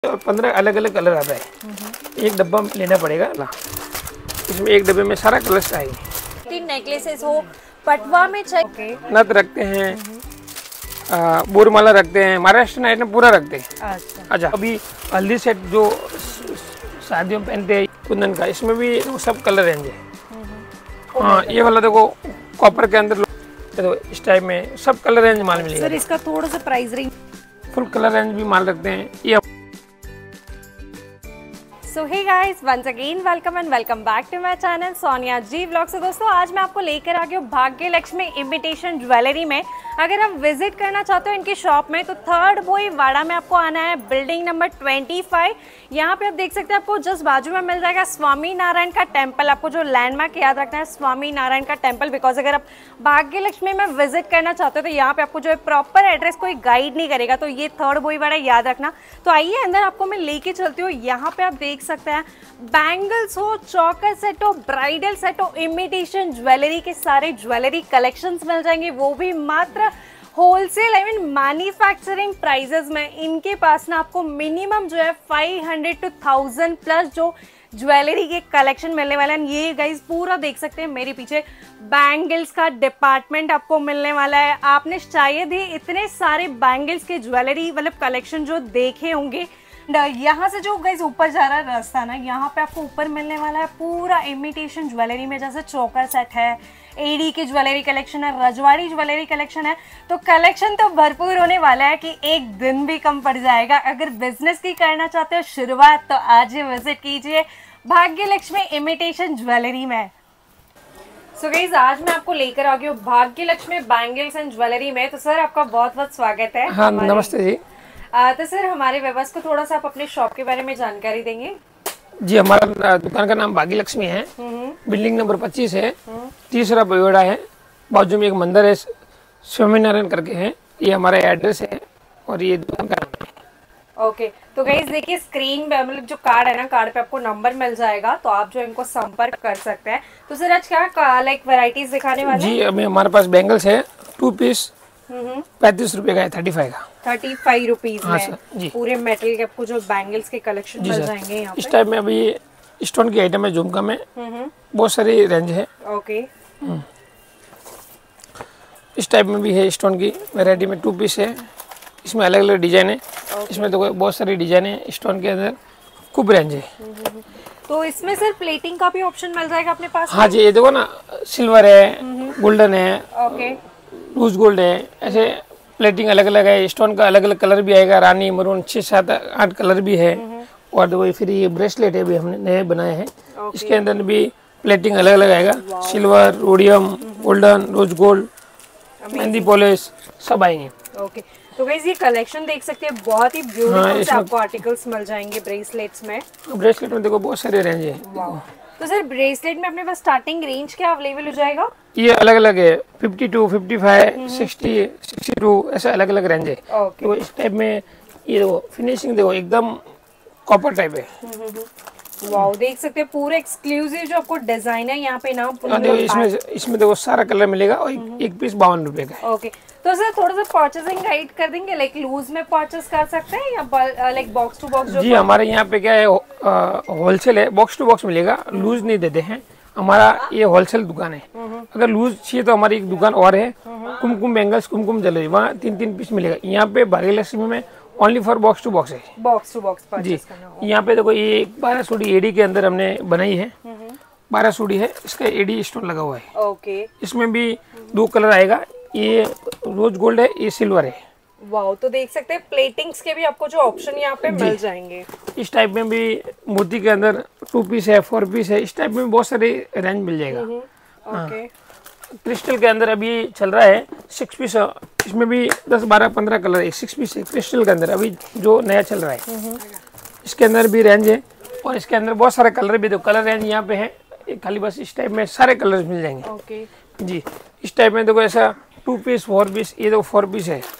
और 15 अलग अलग कलर आता है। एक डब्बा लेना पड़ेगा ना, इसमें एक डब्बे में सारा कलर्स आएंगे। 3 नेकलेसेस हो पटवा में चाहिए। नथ रखते हैं, बोरमाला रखते हैं, महाराष्ट्र आइटम पूरा रखते हैं। अच्छा अभी हल्दी सेट जो शादियों में पहनते हैं कुंदन का, इसमें भी वो सब कलर रेंज है। हाँ ये वाला देखो कॉपर के अंदर तो इस टाइप में सब कलर रेंज माल मिलेगा। सर इसका थोड़ा सा price range, full colour range भी माल रखते हैं ये। So hey guys, once again welcome and welcome back to my channel Sonia ji vlog. से दोस्तों आज मैं आपको लेकर आ गई हूँ भाग्य लक्ष्मी इमिटेशन ज्वेलरी में। अगर आप विजिट करना चाहते हो इनकी शॉप में तो 3rd बोई वाड़ा में आपको आना है, बिल्डिंग नंबर 25। यहाँ पे आप देख सकते हैं आपको जस्ट बाजू में मिल जाएगा स्वामी नारायण का टेम्पल। आपको जो लैंडमार्क याद रखना है स्वामी नारायण का टेम्पल, बिकॉज अगर आप भाग्य लक्ष्मी में विजिट करना चाहते हो तो यहाँ पे आपको जो है प्रॉपर एड्रेस कोई गाइड नहीं करेगा, तो ये 3rd बोई वाड़ा याद रखना। तो आइए अंदर आपको मैं लेके चलती हूँ। यहाँ पे आप देख सकते हैं बैंगल्स हो, चौकर सेट हो, ब्राइडल सेट हो, इमिटेशन ज्वेलरी के सारे ज्वेलरी कलेक्शंस मिल जाएंगे, वो भी मात्र wholesale I mean manufacturing prices में। इनके पास ना आपको मिनिमम जो है 500 to 1000 प्लस जो ज्वेलरी के कलेक्शन मिलने वाला है। ये गाइस पूरा देख सकते हैं मेरे पीछे बैंगल्स का डिपार्टमेंट आपको मिलने वाला है। आपने शायद ही इतने सारे बैंगल्स के ज्वेलरी मतलब कलेक्शन जो देखे होंगे। यहाँ से जो गाइस ऊपर जा रहा है रास्ता ना, यहाँ पे आपको ऊपर मिलने वाला है पूरा इमिटेशन ज्वेलरी में, जैसे चोकर सेट है, एडी की ज्वेलरी कलेक्शन है, रजवाड़ी ज्वेलरी कलेक्शन है। तो कलेक्शन तो भरपूर होने वाला है कि एक दिन भी कम पड़ जाएगा। अगर बिजनेस की करना चाहते हो शुरुआत तो आज ही विजिट कीजिए भाग्य लक्ष्मी इमिटेशन ज्वेलरी में। सो गाइस आज मैं आपको लेकर आ गई हूँ भाग्य लक्ष्मी बैंगल्स एंड ज्वेलरी में। तो सर आपका बहुत बहुत स्वागत है। हाँ नमस्ते जी। तो सर हमारे व्यवस्था को थोड़ा सा आप अपने शॉप के बारे में जानकारी देंगे? जी हमारा दुकान का नाम भाग्य लक्ष्मी है, बिल्डिंग नंबर 25 है, 3रा बयोड़ा है, बाजू में एक मंदिर है स्वामी नारायण करके है। ये हमारा एड्रेस है और ये दुकान का नाम है। ओके तो गाइस देखिए स्क्रीन पे मतलब जो कार्ड है ना, कार्ड पे आपको नंबर मिल जाएगा, तो आप जो इनको संपर्क कर सकते हैं। तो सर आज क्या लाइक वैरायटीज दिखाने वाले हैं? जी अभी हमारे पास बैंगल्स है 2 पीस 35 रुपए का है, 35 का 35 रुपीज हाँ में जी। पूरे मेटल के आपको जो बैंगल्स के कलेक्शन मिल जाएंगे यहाँ पे। इस टाइप में अभी स्टोन की आइटम है, झुमका में बहुत सारी रेंज है। ओके इस टाइप में भी है स्टोन की वैरायटी में 2 पीस है, इसमें अलग अलग डिजाइन है। इसमें तो बहुत सारी डिजाइन है स्टोन के अंदर, खूब रेंज है। तो इसमें सर प्लेटिंग का भी ऑप्शन मिल जाएगा अपने पास? हाँ जी ये देखो ना, सिल्वर है, गोल्डन है, ओके लूज गोल्ड है, ऐसे प्लेटिंग अलग अलग है। स्टोन का अलग अलग कलर भी आएगा, रानी मरून 6, 7, 8 कलर भी है। और वही फिर ये ब्रेसलेट है भी हमने नए बनाए हैं, इसके अंदर भी प्लेटिंग अलग अलग आएगा, silver, rhodium, golden, rose gold, mehndi polish सब आएंगे। ओके तो गाइस ये कलेक्शन देख सकते हैं, बहुत ही ब्यूटीफुल से आपको आर्टिकल्स मिल जाएंगे ब्रेसलेट्स में। ब्रेसलेट में देखो बहुत सारे रेंज है। तो सर ब्रेसलेट में अपने पास स्टार्टिंग रेंज क्या अवेलेबल हो जाएगा? ये अलग अलग है, 52, 55, 60, 62 ऐसे अलग अलग रेंज है। तो इस टाइप में ये देखो फिनिशिंग देखो एकदम कॉपर टाइप है। वाओ देख सकते हैं पूरे एक्सक्लूसिव जो आपको डिजाइन है यहाँ पे ना। देखो इसमें देखो सारा कलर मिलेगा और एक पीस 52 रुपए का है। ओके तो सर थोड़ा सा परचेसिंग गाइड कर देंगे, लाइक लूज में परचेस कर सकते हैं या लाइक बॉक्स टू बॉक्स? जी हमारे यहाँ पे क्या है, होलसेल है, बॉक्स टू बॉक्स मिलेगा, लूज नहीं देते हैं। हमारा ये होलसेल दुकान है। अगर लूज चाहिए तो हमारी एक दुकान और है, कुमकुम बैंगल्स कुमकुम ज्वेलरी, वहाँ 3 पीस मिलेगा। यहाँ पे भाग्य लक्ष्मी में only for box to box है। बॉक्स टू बॉक्स जी यहाँ पे देखो ये 12 सूडी एडी के अंदर हमने बनाई है, 12 सूडी है, इसका एडी स्टोन लगा हुआ है। ओके इसमें भी 2 कलर आएगा, ये रोज गोल्ड है, ये सिल्वर है। वाओ तो देख सकते हैं प्लेटिंग्स के भी आपको जो ऑप्शन यहाँ पे मिल जाएंगे। इस टाइप में भी मोती के अंदर 2 पीस है, 4 पीस है, इस टाइप में बहुत सारे रेंज मिल जाएगा। ओके क्रिस्टल के अंदर अभी चल रहा है 6 पीस, इसमें भी 10, 12, 15 कलर है, 6 पीस है क्रिस्टल के अंदर अभी जो नया चल रहा है। इसके अंदर भी रेंज है और इसके अंदर बहुत सारे कलर भी, तो कलर रेंज यहाँ पे है खाली, बस इस टाइप में सारे कलर मिल जाएंगे। ओके जी इस टाइप में देखो ऐसा 2 पीस 4 पीस, ये देखो 4 पीस है।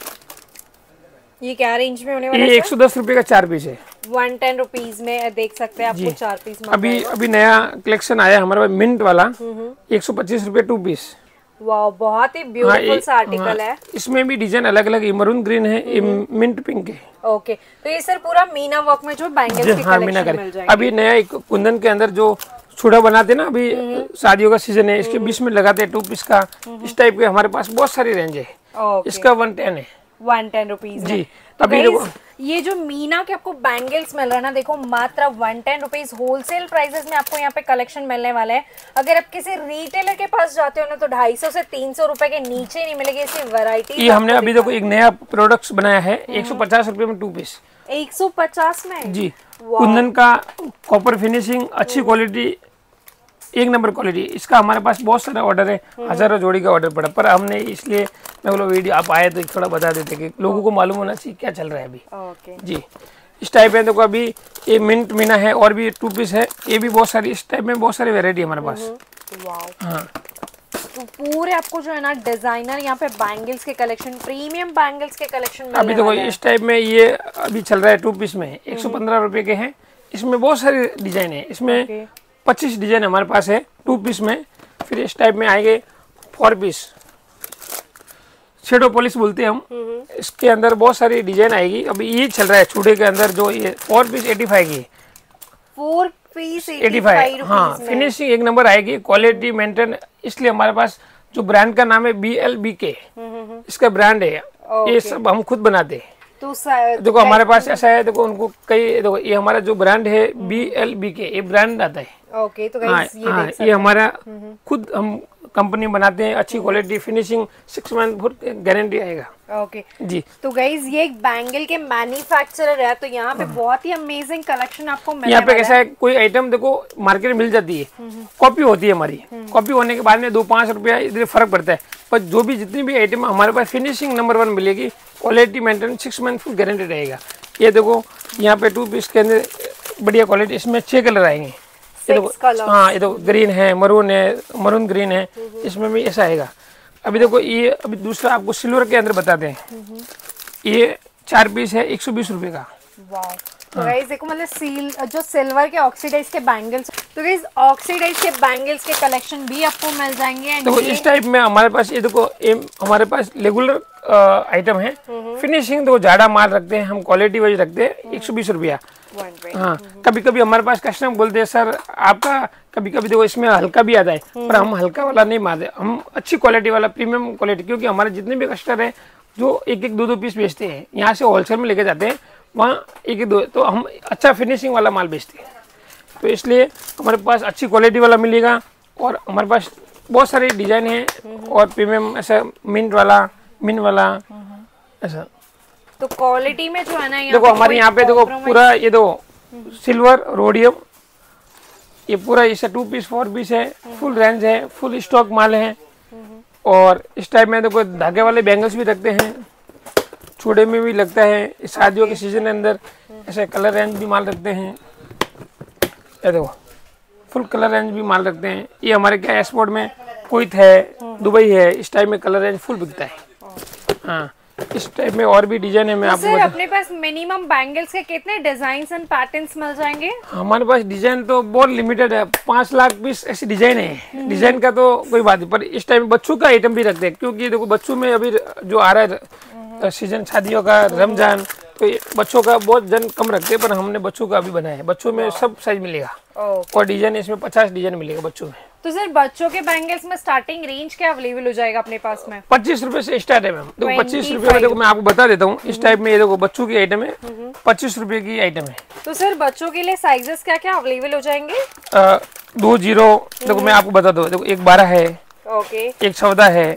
ये क्या रेंज में होने वाला है? ये 110 रुपए का 4 पीस है। 110 रुपीज में देख सकते हैं आपको 4 पीस। अभी नया कलेक्शन आया हमारे पास मिंट वाला, 125 रुपए 2 पीस। वाह, बहुत ही ब्यूटीफुल सा आर्टिकल है। इसमें भी डिजाइन अलग अलग है, मरून ग्रीन है, ये मिंट पिंक है। ओके, तो ये सर पूरा मीना वर्क में जो बैंगल्स की कलेक्शन मिल जाएगी। अभी नया एक कुंदन के अंदर जो चूड़ा बनाते ना, अभी शादियों का सीजन है, इसके बीच में लगाते हैं 2 पीस का, इस टाइप के हमारे पास बहुत सारी रेंज है। इसका 110 है, 110 रुपीज जी। तो अभी ये जो मीना के आपको बैंगल्स मिल रहा है ना, देखो मात्र 110 रुपीज होलसेल प्राइसेस में आपको यहाँ पे कलेक्शन मिलने वाला है। अगर आप किसी रिटेलर के पास जाते हो ना, तो 250 से 300 रुपए के नीचे नहीं मिलेगी ऐसी वैरायटी। ये हमने अभी देखो एक नया प्रोडक्ट्स बनाया है, 150 रुपए में 2 पीस। 150 में जी, कुंदन का कॉपर फिनिशिंग, अच्छी क्वालिटी, एक नंबर क्वालिटी। इसका हमारे पास बहुत सारा ऑर्डर है, हजारों जोड़ी का ऑर्डर पड़ा, पर हमने इसलिए मैं बोला वीडियो आप आए तो थोड़ा बता देते कि लोगों को मालूम होना चाहिए क्या चल रहा है अभी। जी, इस टाइप है देखो, अभी ये मिंट मीना है और भी 2 पीस है, ये भी बहुत सारी, इस टाइप में बहुत सारी वेरायटी हमारे पास। हाँ, तो पूरे आपको जो है ना डिजाइनर यहाँ पे बैंगल्स के कलेक्शन, प्रीमियम बैंगल्स के कलेक्शन अभी देखो इस टाइप में ये अभी चल रहा है 2 पीस में 115 रुपए के हैं। इसमें बहुत सारे डिजाइन है, इसमें 25 डिजाइन हमारे पास है 2 पीस में। फिर इस टाइप में आएंगे 4 पीस, शेडो पॉलिश बोलते हैं हम, इसके अंदर बहुत सारी डिजाइन आएगी। अभी ये चल रहा है चूड़े के अंदर जो ये 4 पीस 85 की, 4 पीस 85। हाँ, फिनिशिंग एक नंबर आएगी, क्वालिटी मेंटेन, इसलिए हमारे पास जो ब्रांड का नाम है BLBK, इसका ब्रांड है। ये सब हम खुद बनाते हैं। तो देखो हमारे पास ऐसा है, देखो उनको कई, देखो ये हमारा जो ब्रांड है BLBK, ये ब्रांड आता है। ओके, तो गाइस ये हमारा खुद हम कंपनी बनाते हैं, अच्छी क्वालिटी, फिनिशिंग, 6 मंथ गारंटी आएगा। ओके जी। तो गाइस ये एक बैंगल के मैन्युफैक्चरर है, तो यहाँ पे बहुत ही अमेजिंग कलेक्शन आपको मिलने यहाँ पे कैसा है, कोई आइटम देखो मार्केट में मिल जाती है, कॉपी होती है हमारी, कॉपी होने के बाद में 2-5 रुपया इधर फर्क पड़ता है, पर जो भी जितनी भी आइटम हमारे पास फिनिशिंग नंबर 1 मिलेगी, quality maintain, 6 month full guarantee रहेगा। ये देखो यहाँ पे 2 पीस के अंदर बढ़िया क्वालिटी, इसमें 6 कलर आएंगे। ये देखो, हाँ, ये देखो ग्रीन है, मरून ग्रीन है, इसमें भी ऐसा आएगा। अभी देखो ये अभी दूसरा आपको सिल्वर के अंदर बताते हैं, ये 4 पीस है 120 रुपए का। वाव, तो गाइस देखो मतलब जो सिल्वर के ऑक्सीडाइज के बैंगल्स, तो गाइस ऑक्सीडाइज के बैंगल्स के कलेक्शन भी आपको मिल जाएंगे। देखो इस टाइप में हमारे पास, ये देखो हमारे पास रेगुलर आइटम है, फिनिशिंग तो ज्यादा माल रखते हैं हम, क्वालिटी वाइज रखते हैं, 120 रुपया। हाँ, कभी कभी हमारे पास कस्टमर बोलते हैं सर आपका, कभी कभी देखो इसमें हल्का भी आता है, पर हम हल्का वाला नहीं मारते, हम अच्छी क्वालिटी वाला, प्रीमियम क्वालिटी, क्योंकि हमारे जितने भी कस्टमर हैं जो 1-1, 2-2 पीस बेचते हैं, यहाँ से होलसेल में लेके जाते हैं, वहाँ 1-2, तो हम अच्छा फिनिशिंग वाला माल बेचते हैं, तो इसलिए हमारे पास अच्छी क्वालिटी वाला मिलेगा। और हमारे पास बहुत सारे डिजाइन है, और प्रीमियम ऐसा मिंट वाला ऐसा। तो क्वालिटी में जो है ना, देखो हमारे यहाँ पे देखो पूरा, ये दो सिल्वर रोडियम, ये पूरा इसे 2 पीस 4 पीस है, फुल रेंज है, फुल स्टॉक माल है। और इस टाइप में देखो धागे वाले बैंगल्स भी रखते हैं, चूड़े में भी लगता है, शादियों के सीजन के अंदर ऐसे कलर रेंज भी माल रखते हैं। ये देखो फुल कलर रेंज भी माल रखते हैं। ये हमारे क्या एक्सपोर्ट में कुवैत है, दुबई है, इस टाइप में कलर रेंज फुल बिकता है। हाँ, इस टाइप में और भी डिजाइन है। मैं तो आपको अपने पास मिनिमम बैंगल्स के कितने डिजाइन्स एंड पैटर्न्स मिल जाएंगे? हमारे पास डिजाइन तो बहुत लिमिटेड है, 5 लाख पीस ऐसी डिजाइन है। डिजाइन का तो कोई बात नहीं, पर इस टाइम बच्चों का आइटम भी रखते हैं, क्योंकि देखो बच्चों में अभी जो आ रहा है सीजन शादियों का, रमजान, तो बच्चों का बहुत जन कम रखते हैं, पर हमने बच्चों का भी बनाया है। बच्चों में सब साइज मिलेगा, और डिजाइन इसमें 50 डिजाइन मिलेगा बच्चों में। तो सर बच्चों के बैंगल्स में स्टार्टिंग रेंज क्या अवेलेबल हो जाएगा अपने पास में? 25 रुपए से स्टार्ट है मैम। देखो 25 रुपए में, देखो मैं आपको बता देता हूँ, इस टाइप में ये देखो बच्चों की आइटम है, 25 रुपए की आइटम है। तो सर बच्चों के लिए साइजेस क्या क्या अवेलेबल हो जाएंगे? 2 0, देखो मैं आपको बता दूं, देखो 1 12 है, ओके, 1 14 है,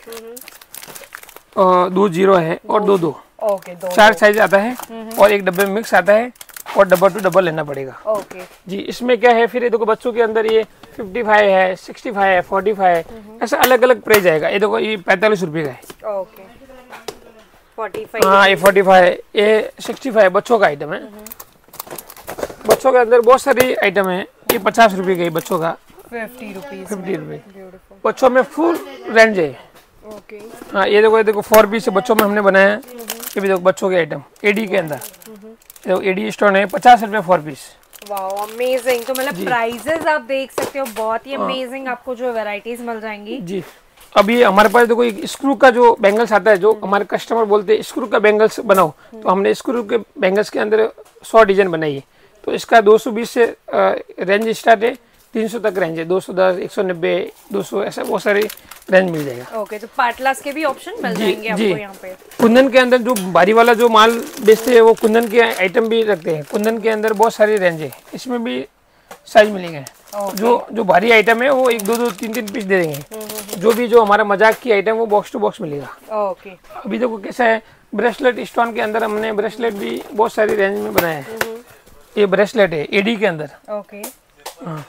2 0 है, और 2 2, ओके, 4 साइज आता है, और एक डब्बे में मिक्स आता है, और डब्बा टू डब्बा लेना पड़ेगा। ओके जी। इसमें क्या है फिर, ये देखो बच्चों के अंदर ये 55 है, 65 है, 45 है, ऐसा अलग अलग प्राइस आएगा। ये देखो ये 45 रुपए का है। ओके, 45। हाँ, ये 45 है, ये 65 बच्चों का आइटम है। बच्चों के अंदर बहुत सारी आइटम है। ये 50 रुपए का है बच्चों का, 50 रुपए बच्चों में फुल रेंज है। ओके, हाँ, ये देखो 4 पीस बच्चों में हमने बनाया है। ये भी देखो बच्चों के आइटम एडी के अंदर, देखो एडी स्टोन है, 50 रुपए 4 पीस। Wow, amazing. तो मतलब प्राइसेस आप देख सकते हो, बहुत ही अमेजिंग आपको जो वैरायटीज मिल जाएंगी जी। अभी हमारे पास देखो एक स्क्रू का जो बैंगल्स आता है, जो हमारे कस्टमर बोलते हैं स्क्रू का बैंगल्स बनाओ, तो हमने स्क्रू के बैंगल्स के अंदर 100 डिजाइन बनाई है। तो इसका 220 से रेंज स्टार्ट है, 300 तक रेंज है, 210, 190, 200 ऐसा बहुत सारे रेंज मिल जाएगा। ओके, तो पार्टलास के भी ऑप्शन मिल जाएंगे आपको यहाँ पे। कुंदन के अंदर जो भारी वाला जो माल बेचते हैं वो कुंदन के आइटम भी रखते हैं। कुंदन के अंदर बहुत सारी रेंज है, इसमें भी साइज मिलेंगे। जो भारी आइटम है वो 1, 2, 2, 3, 3 पीस दे देंगे। जो भी जो हमारा मजाक की आइटम वो बॉक्स टू बॉक्स मिलेगा। ओके, अभी देखो कैसा है, ब्रेसलेट स्टोन के अंदर हमने ब्रेसलेट भी बहुत सारी रेंज में बनाया है। ये ब्रेसलेट है एडी के अंदर। ओके, हाँ,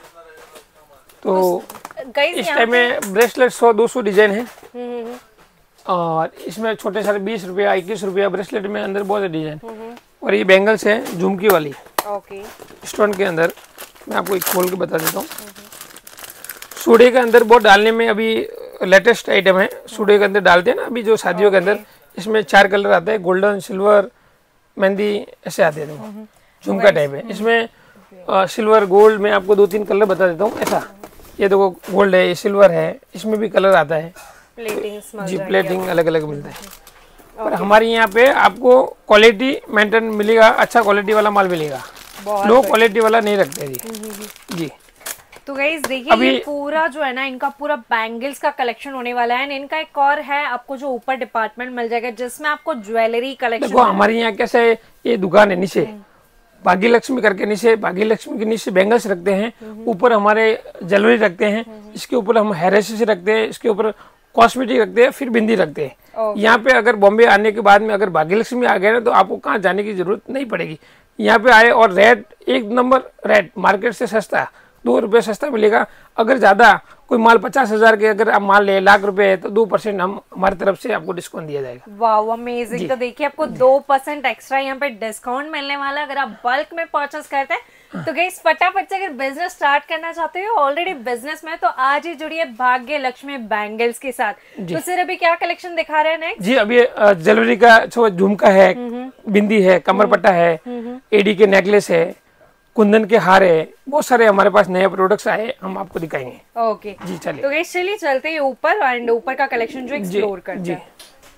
तो गाइस इस टाइम में ब्रेसलेट 100-200 डिजाइन है और इसमें छोटे सारे 20 रुपया 21 रुपया ब्रेसलेट में अंदर बहुत डिजाइन। और ये बैंगल्स है झुमकी वाली ओके स्टोन के अंदर। मैं आपको एक खोल के बता देता हूँ। सूडे के अंदर बहुत डालने में अभी लेटेस्ट आइटम है। सूडे के अंदर डालते हैं ना अभी जो शादियों के अंदर, इसमें 4 कलर आता है, गोल्डन, सिल्वर, मेहंदी ऐसे आते हैं। देखो झुमका टाइप है, इसमें सिल्वर गोल्ड में आपको 2-3 कलर बता देता हूँ। ऐसा ये देखो गोल्ड है, ये सिल्वर है, इसमें भी कलर आता है। जी प्लेटिंग अलग अलग मिलता है। पर हमारे यहाँ पे आपको क्वालिटी मेंटेन मिलेगा, अच्छा क्वालिटी वाला माल मिलेगा, लो क्वालिटी वाला नहीं रखते जी। तो गाइस देखिए ये पूरा जो है ना इनका पूरा बैंगल्स का कलेक्शन होने वाला है। इनका एक और है, आपको जो ऊपर डिपार्टमेंट मिल जाएगा जिसमें आपको ज्वेलरी कलेक्शन। देखो हमारे यहाँ कैसे है, ये दुकान है नीचे भाग्यलक्ष्मी करके, नीचे भाग्यलक्ष्मी के नीचे बैंगल्स रखते हैं, ऊपर हमारे ज्वेलरी रखते हैं, इसके ऊपर हम हेयर एक्सेसरी रखते हैं, इसके ऊपर कॉस्मेटिक रखते हैं, फिर बिंदी रखते हैं। यहाँ पे अगर बॉम्बे आने के बाद में अगर भाग्यलक्ष्मी आ गए ना तो आपको कहाँ जाने की जरूरत नहीं पड़ेगी। यहाँ पे आए और रेट एक नंबर रेट, मार्केट से सस्ता, 2 रुपये सस्ता मिलेगा। अगर ज़्यादा कोई माल 50,000 के अगर आप माल ले, लाख रुपए है, तो 2% हम हमारी तरफ से आपको डिस्काउंट दिया जाएगा। वाह अमेजिंग। तो देखिए आपको 2% एक्स्ट्रा यहाँ पे डिस्काउंट मिलने वाला है अगर आप बल्क में परचेस करते हैं। तो गाइस फटाफट से अगर बिजनेस स्टार्ट करना चाहते हो, ऑलरेडी बिजनेस में, तो आज ही जुड़िए भाग्य लक्ष्मी बैंगल्स के साथ। तो सर अभी क्या कलेक्शन दिखा रहे हैं नेक्स्ट? जी अभी ज्वेलरी का जो झुमका है, बिंदी है, कमर पट्टा है, एडी के नेकलेस है, कुंदन के हार है, बहुत सारे हमारे पास नए प्रोडक्ट्स आए, हम आपको दिखाएंगे। ओके जी चलिए। तो गाइस चलिए चलते हैं ऊपर एंड ऊपर का कलेक्शन जो एक्सप्लोर करते हैं।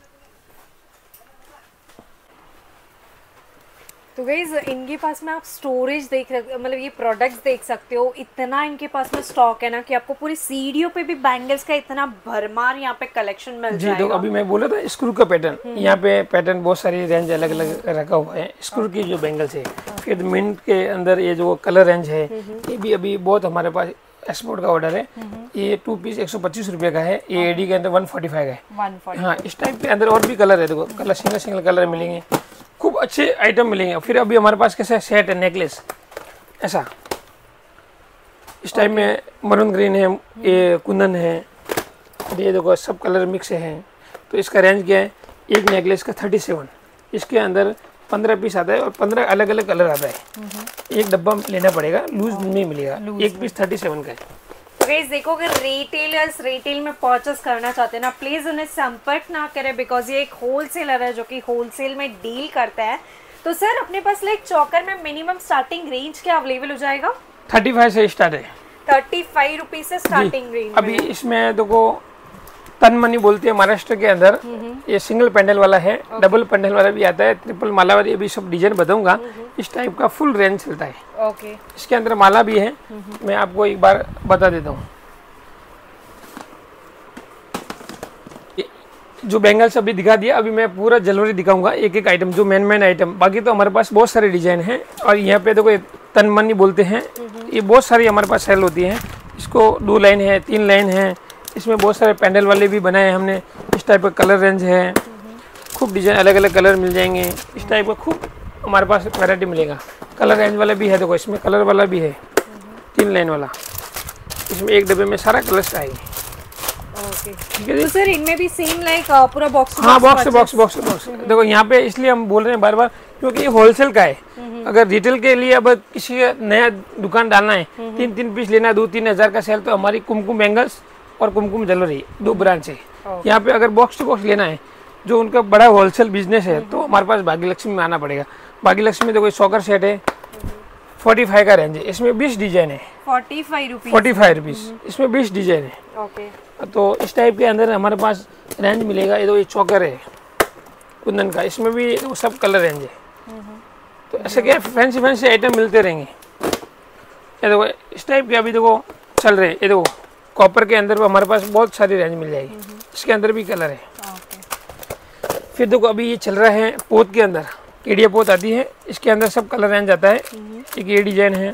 तो गाइज इनके पास में आप स्टोरेज देख मतलब ये प्रोडक्ट्स देख सकते हो, इतना इनके पास में स्टॉक है ना कि आपको पूरी सीढ़ियों पे भी बैंगल्स का इतना भरमार यहाँ पे कलेक्शन मिल जाएगा। तो अभी मैं बोला था स्क्रू का पैटर्न, यहाँ पे पैटर्न बहुत सारी रेंज अलग अलग रखा हुआ है स्क्रू की जो बैंगल्स है। फिर मिंट के अंदर ये जो कलर रेंज है ये भी अभी बहुत हमारे पास एक्सपोर्ट का ऑर्डर है। ये 2 पीस 125 रुपये का है, ये एडी के अंदर 145 का है। 145। हाँ इस टाइप के अंदर और भी कलर है, देखो कलर सिंगल सिंगल कलर मिलेंगे, खूब अच्छे आइटम मिलेंगे। फिर अभी हमारे पास कैसा सेट है, नेकलेस ऐसा इस टाइप में मरून ग्रीन है, ये कुंदन है, ये देखो सब कलर मिक्स है। तो इसका रेंज क्या है, एक नेकलेस का 37, इसके अंदर 15 पीस आता है और 15 अलग अलग कलर आता है। एक डब्बा लेना पड़ेगा, लूज नहीं मिलेगा, एक पीस 37 का है। गाइस देखो अगर रिटेलर्स रिटेल में परचेस करना चाहते हैं ना, प्लीज उन्हें संपर्क ना करें, बिकॉज ये एक होलसेलर है जो कि होलसेल में डील करता है। तो सर अपने पास लाइक चौकर में मिनिमम स्टार्टिंग रेंज क्या अवेलेबल हो जाएगा? 35 से स्टार्ट है, 35 रुपीज से स्टार्टिंग रेंज। अभी इसमें देखो तन मनी बोलते हैं महाराष्ट्र के अंदर, ये सिंगल पेंडल वाला है, डबल पेंडल वाला भी आता है, ट्रिपल माला वाली, अभी सब डिजाइन बताऊंगा। इस टाइप का फुल रेंज चलता है। ओके इसके अंदर माला भी है, मैं आपको एक बार बता देता हूँ। जो बैंगल्स अभी दिखा दिया, अभी मैं पूरा ज्वेलरी दिखाऊंगा एक एक आइटम, जो मेन आइटम। बाकी तो हमारे पास बहुत सारे डिजाइन हैं। और यहाँ पे देखो तन मनी बोलते हैं, ये बहुत सारी हमारे पास सेल होती है। इसको 2 लाइन है, 3 लाइन है, इसमें बहुत सारे पैंडल वाले भी बनाए हैं हमने। इस टाइप का कलर रेंज है, खूब डिजाइन अलग अलग कलर मिल जाएंगे। इस टाइप का खूब हमारे पास वैरायटी मिलेगा। कलर रेंज वाला भी है, देखो इसमें कलर वाला भी है, 3 लाइन वाला, इसमें एक डब्बे में सारा कलर्स आएंगे। ठीक है। तो सर इनमें भी सेम लाइक पूरा बॉक्स? हाँ बॉक्स देखो यहाँ पे इसलिए हम बोल रहे हैं बार बार क्योंकि ये होलसेल का है। अगर रिटेल के लिए अब किसी नया दुकान डालना है, 3 पीस लेना है, 2-3 हज़ार का सेल, तो हमारी कुमकुम बैंगल्स और कुमकुम ज्वेलरी 2 ब्रांच है। यहाँ पे अगर बॉक्स टू बॉक्स लेना है, जो उनका बड़ा होलसेल बिजनेस है, तो हमारे पास भाग्यलक्ष्मी में आना पड़ेगा। भाग्यलक्ष्मी में देखो सॉकर सेट है, 45 का रेंज है। इसमें 20 डिजाइन है। 45 रुपीज। 45 रुपीज़, इसमें 20 डिजाइन है। ओके। तो इस टाइप के अंदर हमारे पास रेंज मिलेगा। ये चौकर है कुंदन का, इसमें भी वो सब कलर रेंज है। तो ऐसे क्या फैंसी फैंसी आइटम मिलते रहेंगे। ये देखो इस टाइप के अभी देखो चल रहे हैं। ये देखो कॉपर के अंदर भी हमारे पास बहुत सारी रेंज मिल जाएगी। इसके अंदर भी कलर है। फिर देखो अभी ये चल रहा है पोत के अंदर, केडिया पोत आती है, इसके अंदर सब कलर रेंज आता है। एक ये डिजाइन है।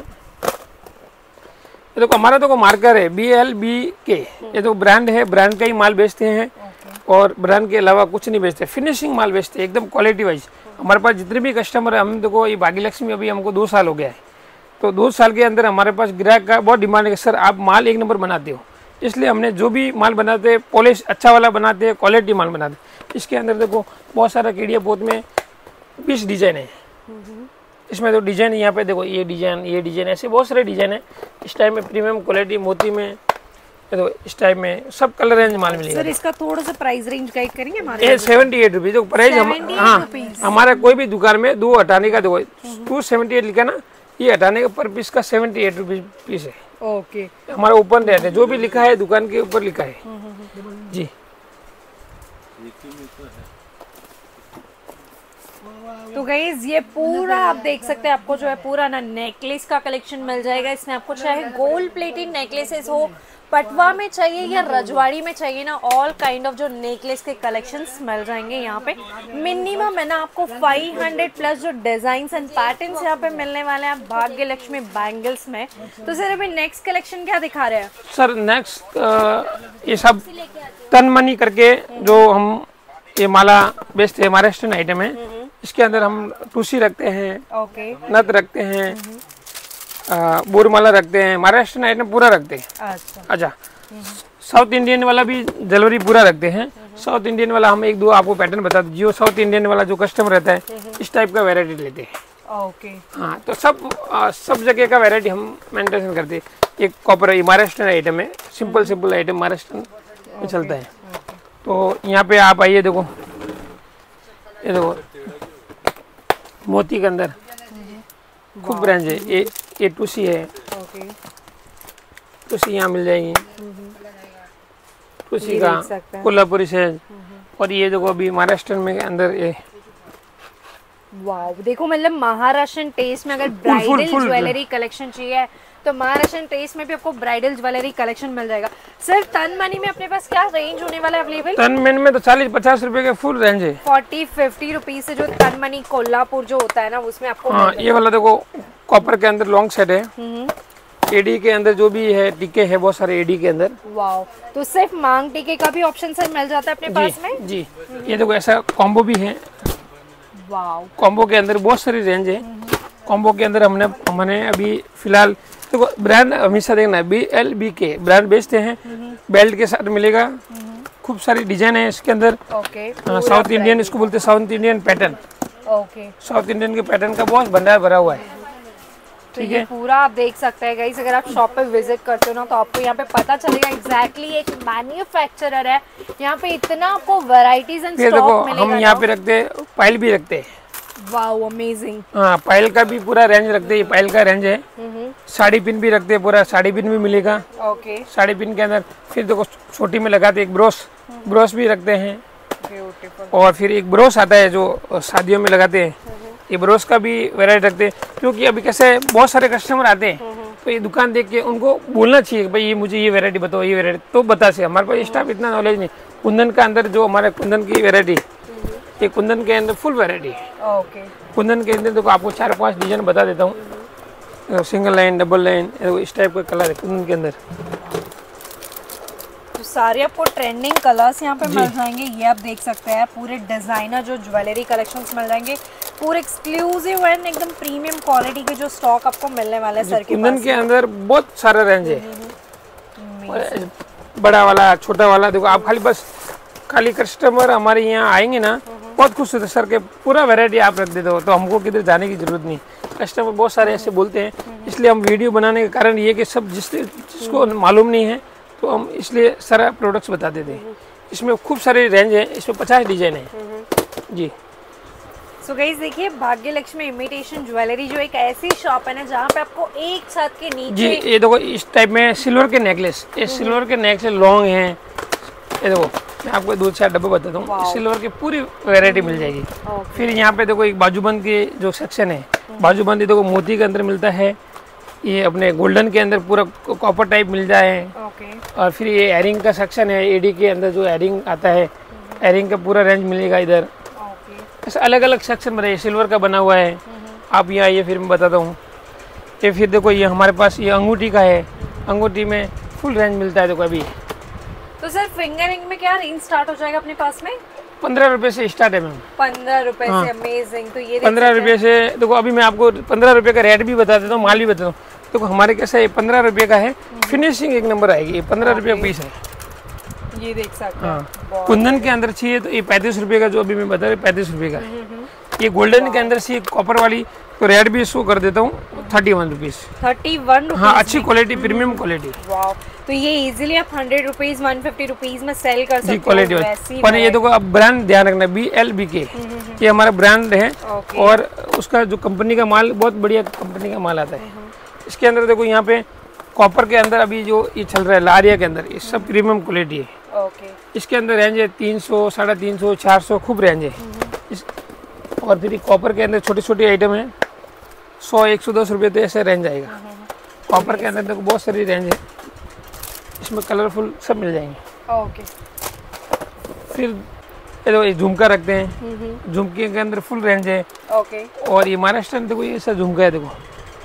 ये देखो हमारा तो मार्कर है BLBK। ये तो ब्रांड है, ब्रांड का ही माल बेचते हैं और ब्रांड के अलावा कुछ नहीं बेचते। फिनिशिंग माल बेचते हैं एकदम क्वालिटी वाइज। हमारे पास जितने भी कस्टमर है, हम देखो ये भाग्यलक्ष्मी अभी हमको 2 साल हो गया है। तो 2 साल के अंदर हमारे पास ग्राहक का बहुत डिमांड है कि सर आप माल 1 नंबर बनाते हो। इसलिए हमने जो भी माल बनाते हैं पॉलिश अच्छा वाला बनाते हैं, क्वालिटी माल बनाते हैं। इसके अंदर देखो बहुत सारा केडिया पोत में 20 डिजाइन है। इसमें तो डिजाइन यहाँ पे देखो ये डिजाइन ऐसे बहुत सारे डिजाइन है। इस टाइप में प्रीमियम क्वालिटी मोती में, तो इस टाइप में सब कलर रेंज माल मिलेगा। सर इसका थोड़ा सा प्राइस रेंज गाइड करेंगे हमारे? ये 78 रुपीज। तो प्राइस हाँ हमारा कोई भी दुकान में 2 हटाने का देखो 278 लिखा ना, ये हटाने का पर पीस का 78 रुपीज पीस है। ओके। हमारा ओपन रेट है, जो भी लिखा है दुकान के ऊपर लिखा है जी। तो गाइज ये पूरा आप देख सकते हैं, आपको जो है पूरा ना नेकलेस का कलेक्शन मिल जाएगा। इसमें आपको चाहे गोल्ड प्लेटेड नेकलेसेस हो, पटवा में चाहिए या रजवाड़ी में चाहिए ना, ऑल काइंड ऑफ जो नेकलेस के कलेक्शंस मिल जाएंगे यहाँ पे। मिनिमम है ना आपको 500 प्लस जो डिजाइन्स एंड पैटर्न्स यहाँ पे मिलने वाले हैं भाग्यलक्ष्मी बैंगल्स में। तो सर अभी नेक्स्ट कलेक्शन क्या दिखा रहे हैं? सर नेक्स्ट ये सब तन मनी करके जो हम ये माला बेचते हैं, महाराष्ट्रन आइटम है। इसके अंदर हम टूसी रखते हैं, नथ रखते हैं, बोरमाला रखते हैं, महाराष्ट्रन आइटम पूरा रखते हैं। अच्छा साउथ इंडियन वाला भी ज्वेलरी पूरा रखते हैं। साउथ इंडियन वाला हम 1-2 आपको पैटर्न बता दीजिए। जो साउथ इंडियन वाला जो कस्टमर रहता है इस टाइप का वैरायटी लेते हैं। ओके। हाँ तो सब जगह का वैरायटी हम मेंटेन करते हैं। एक कॉपर महाराष्ट्रन आइटम है, सिंपल आइटम महाराष्ट्रन में चलता है। तो यहाँ पे आप आइए, देखो ये देखो मोती के अंदर खूब रेंज है। ये टूसी है। टूसी यहाँ मिल जाएगी, टूसी का कोल्हापुरी से। और ये देखो अभी महाराष्ट्र में अंदर ये वाव, देखो मतलब महाराष्ट्रन टेस्ट में अगर ब्राइडल ज्वेलरी कलेक्शन चाहिए तो महाराष्ट्रन टेस्ट में भी आपको ब्राइडल ज्वेलरी कलेक्शन मिल जाएगा। सर तन मनी में अपने पास क्या रेंज होने वाला है अवेलेबल? तन मनी में तो 40-50 रुपए के फुल रेंज है। 40-50 रुपीज से जो तन मनी कोल्हापुर जो होता है ना उसमें आपको ये वाला देखो कॉपर के अंदर लॉन्ग सेट है। एडी के अंदर जो भी है टीके है बहुत सारे एडी के अंदर। वाव, तो सिर्फ मांग टीके का भी ऑप्शन सर मिल जाता है अपने पास में? जी। ये देखो ऐसा कॉम्बो भी है। वाव, कॉम्बो के अंदर बहुत सारी रेंज है। कॉम्बो के अंदर हमने अभी फिलहाल देखो ब्रांड हमेशा देखना है BLBK ब्रांड बेचते हैं। बेल्ट के साथ मिलेगा, खूब सारी डिजाइन है इसके अंदर। साउथ इंडियन इसको बोलते हैं, South Indian pattern. South Indian के पैटर्न का बहुत भंडार भरा हुआ है। ठीक है, पूरा आप देख सकते हैं गाइस। अगर आप शॉप पे विजिट करते हो ना तो आपको यहाँ पे पता चलेगा एग्जैक्टली एक मैन्युफैक्चरर है। यहाँ पे इतना आपको वैरायटीज एंड स्टॉक मिलेगा। हम यहाँ पे रखते हैं, पायल भी रखते हैं। Wow amazing. हाँ पायल का भी पूरा रेंज रखते हैं। पायल का रेंज है। साड़ी पिन भी रखते हैं, पूरा साड़ी पिन भी मिलेगा। ओके। साड़ी पिन के अंदर फिर देखो छोटी में लगाते एक ब्रोस भी रखते हैं। और फिर एक ब्रोस आता है जो शादियों में लगाते हैं, ये ब्रोस का भी वैरायटी रखते हैं। क्योंकि अभी कैसे बहुत सारे कस्टमर आते हैं तो ये दुकान देख के उनको बोलना चाहिए भाई ये मुझे ये वैरायटी बताओ, ये वैरायटी तो बता से। हमारे पास स्टाफ इतना नॉलेज नहीं। कुंदन का अंदर जो हमारे कुंदन की वैरायटी, ये कुंदन के अंदर फुल वैरायटी है। कुंदन के अंदर देखो आपको 4-5 डिजाइन बता देता हूँ। सिंगल लाइन, डबल लाइन, इस टाइप का कलर है कुंदन के अंदर। सारे आपको ट्रेंडिंग कलर्स यहाँ पे मिल जाएंगे। ये आप देख सकते हैं पूरे डिजाइनर जो ज्वेलरी कलेक्शंस मिल जाएंगे, पूरे एक्सक्लूसिव एंड एकदम प्रीमियम क्वालिटी के जो स्टॉक आपको मिलने वाला है सर के पास। कुंदन के अंदर बहुत सारा रेंज है, बड़ा वाला छोटा वाला। देखो आप खाली कस्टमर हमारे यहाँ आएंगे ना बहुत खुश होते सर के पूरा वैरायटी आप रख देते हो, तो हमको किधर जाने की जरूरत नहीं। कस्टमर बहुत सारे ऐसे बोलते हैं, इसलिए हम वीडियो बनाने का कारण ये कि सब जिसको मालूम नहीं है तो हम इसलिए सारा प्रोडक्ट्स बता देते हैं। इसमें खूब सारे रेंज है, इसमें 50 डिजाइन है जी। सो गाइस देखिए, भाग्य लक्ष्मी इमिटेशन ज्वेलरी जो एक ऐसी शॉप है ना जहाँ पे आपको एक छत के नीचे जी ये देखो इस टाइप में सिल्वर के नेकलेस, ये सिल्वर के नेकलेस लॉन्ग हैं। ये देखो मैं आपको 2-4 डब्बे बताता हूँ, सिल्वर की पूरी वैरायटी मिल जाएगी। फिर यहाँ पे देखो एक बाजूबंद की जो सेक्शन है, बाजूबंद देखो मोती के अंदर मिलता है, ये अपने गोल्डन के अंदर पूरा कॉपर टाइप मिल जाए। और फिर ये एयरिंग का सेक्शन है, एडी के अंदर जो एयरिंग आता है, एयरिंग का पूरा रेंज मिलेगा इधर। ऐसे अलग अलग सेक्शन बनाए, सिल्वर का बना हुआ है। आप यहाँ आइए फिर मैं बताता हूँ। ये फिर देखो ये हमारे पास ये अंगूठी का है, अंगूठी में फुल रेंज मिलता है देखो अभी। तो सर फिंगर रिंग में क्या रेंज स्टार्ट हो जाएगा अपने पास में? 15 रुपए से स्टार्ट है मैम। 15 रुपए से। अमेजिंग। तो ये 15 रुपए से देखो, अभी मैं आपको 15 रुपए का रेट भी बता देता हूँ, माल भी बताता हूँ। देखो हमारे कैसा है, 15 रुपए का है, फिनिशिंग एक नंबर आएगी। 15 रुपये पीस है, ये देख सकते हैं। हाँ। कुंदन के अंदर चाहिए तो ये 35 रुपए का, जो अभी मैं बता रहा हूँ 35 रुपए का है। ये गोल्डन के अंदर चाहिए कॉपर वाली, तो रेट भी शो कर देता हूँ 31 रुपीज। 31 हाँ, अच्छी क्वालिटी, प्रीमियम क्वालिटी। वाह, तो ये इजीली आप 100 रुपीज 150 रुपीज में सेल कर सकते हो। क्वालिटी पर ये देखो, अब ब्रांड ध्यान रखना, BLBK ये हमारा ब्रांड है। और उसका जो कंपनी का माल बहुत बढ़िया कंपनी का माल आता है। इसके अंदर देखो यहाँ पे कॉपर के अंदर अभी जो ये चल रहा है लारिया के अंदर, ये सब प्रीमियम क्वालिटी है। इसके अंदर रेंज है 300, 350, 400, खूब रेंज है। और फिर कॉपर के अंदर छोटी छोटी आइटम है, 100, 110 रुपये तो ऐसे रेंज आएगा। कॉपर के अंदर देखो बहुत सारी रेंज है, इसमें कलरफुल सब मिल जाएंगे। फिर ये देखो ये झुमका रखते हैं, झुमके के अंदर फुल रेंज है। और ये महाराष्ट्र में देखो ये ऐसा झुमका है देखो।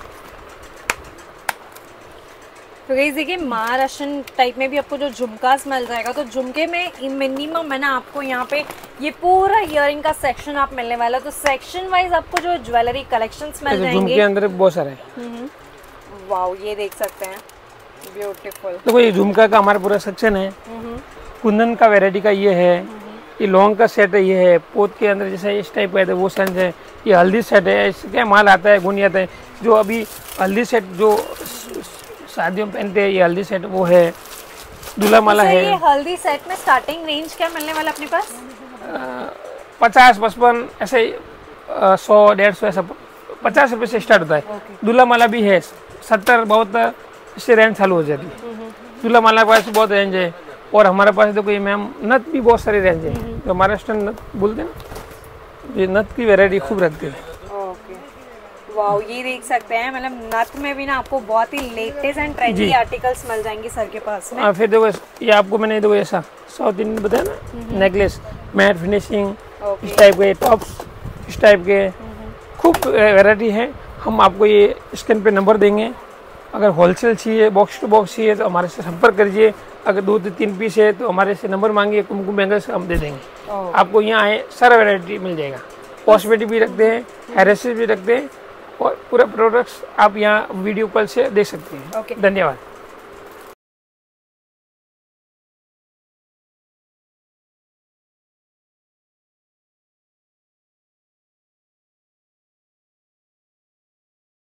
तो गाइस देखिए, महाराष्ट्रन टाइप में भी आपको जो झुमकास मिल जाएगा, तो झुमके में मिनिमम है ना आपको यहाँ पे ये पूरा इयरिंग का सेक्शन आप मिलने वाला है। तो सेक्शन वाइज आपको जो ज्वेलरी कलेक्शंस मिल जाएंगे। झुमके अंदर बहुत सारे वाओ, ये देख सकते हैं, ब्यूटीफुल। देखो ये झुमका का हमारा पूरा सेक्शन है। कुंदन का वैरायटी का ये है, ये लॉन्ग का सेट है, ये है पोत के अंदर जैसे इस टाइप का है वो सेंस है। ये हल्दी सेट है, इसके माल आता है, गुनी आता है। जो अभी हल्दी सेट जो शादियों में पहनते हैं, ये हल्दी सेट वो है। दूल्हा माला है। ये हल्दी सेट में स्टार्टिंग रेंज क्या मिलने वाला अपने पास? 50, 55 ऐसे 100, 150 ऐसा 50 रुपये से स्टार्ट होता है। दूल्हा माला भी है 70, 72 इससे रेंज चालू हो जाती है। दूल्हा माला के पास बहुत रेंज है। और हमारे पास देखो ये मैम नथ भी बहुत सारी रेंज है, जो महाराष्ट्र नथ बोलते हैं ना, ये नथ की वैरायटी खूब रखते हैं। वाओ, ये देख सकते हैं, मतलब नथ में भी ना आपको बहुत ही लेटेस्ट एंड ट्रेंडी आर्टिकल्स मिल जाएंगे सर के पास में। फिर देखो ये आपको मैंने देखो ऐसा साउथ इंडियन बताया ना, नेकलेस मैट फिनिशिंग इस टाइप के, टॉप्स इस टाइप के, खूब वैरायटी है। हम आपको ये स्क्रीन पे नंबर देंगे। अगर होलसेल चाहिए, बॉक्स टू बॉक्स चाहिए तो हमारे से संपर्क करिए। अगर 2 से 3 पीस है तो हमारे से नंबर मांगिए, कुमकुम बैंगल्स हम दे देंगे। आपको यहाँ आए सारा वैरायटी मिल जाएगा। कॉस्मेटिक भी रखते हैं, हेयर एक्सेसरीज भी रखते हैं, और पूरा प्रोडक्ट्स आप यहाँ वीडियो कॉल से देख सकते हैं। धन्यवाद।